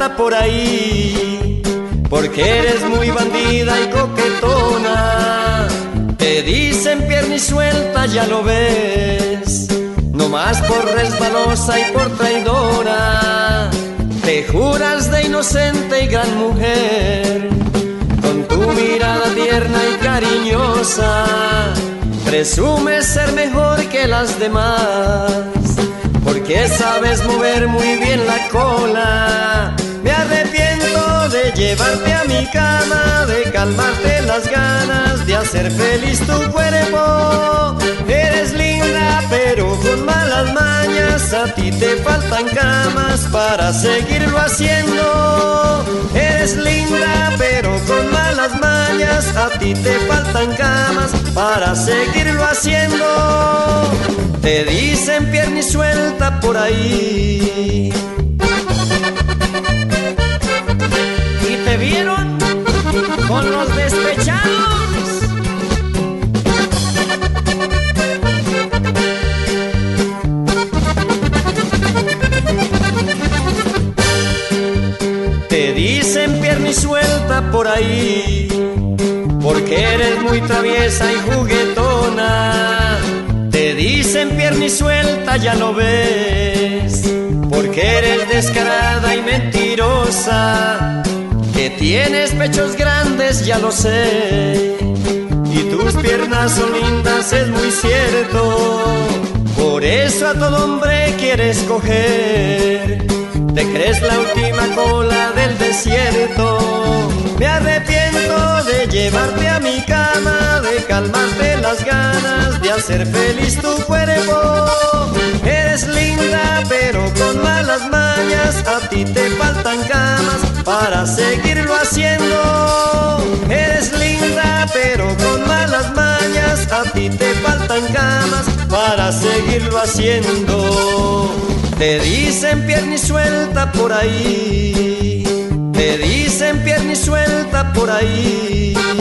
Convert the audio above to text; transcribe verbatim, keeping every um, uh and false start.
suelta por ahí, porque eres muy bandida y coquetona. Te dicen pierna y suelta, ya lo ves, no más por resbalosa y por traidora. Te juras de inocente y gran mujer, con tu mirada tierna y cariñosa. Presumes ser mejor que las demás, porque sabes mover muy bien la cola. Me arrepiento de llevarte a mi cama, de calmarte las ganas, de hacer feliz tu cuerpo. Eres linda pero con malas mañas, a ti te faltan camas para seguirlo haciendo. Eres linda pero con malas mañas, a ti te faltan camas para seguirlo haciendo. Te dicen pierna y suelta por ahí, y te vieron con los despechados. Te dicen pierna y suelta por ahí, porque eres muy traviesa y juguetona. Te dicen pierna y suelta, ya lo ves, porque eres descarada y mentirosa. Que tienes pechos grandes, ya lo sé, y tus piernas son lindas, es muy cierto. Por eso a todo hombre quieres coger, te crees la última cola del desierto. Me arrepiento de llevarte a mi cama, de calmarte las ganas, de hacer feliz tu cuerpo. Eres linda pero con malas mañas, a ti te faltan camas para seguirlo haciendo. Eres linda pero con malas mañas, a ti te faltan camas para seguirlo haciendo. Te dicen pierna y suelta por ahí, te dicen pierna y suelta por ahí.